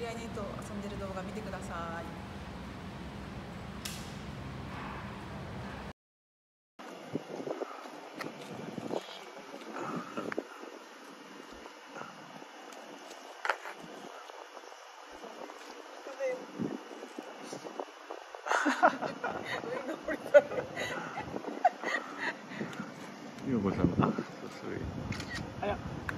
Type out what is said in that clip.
合いの糸を遊んでる動画見てください。 優子さんが、それ。 あや。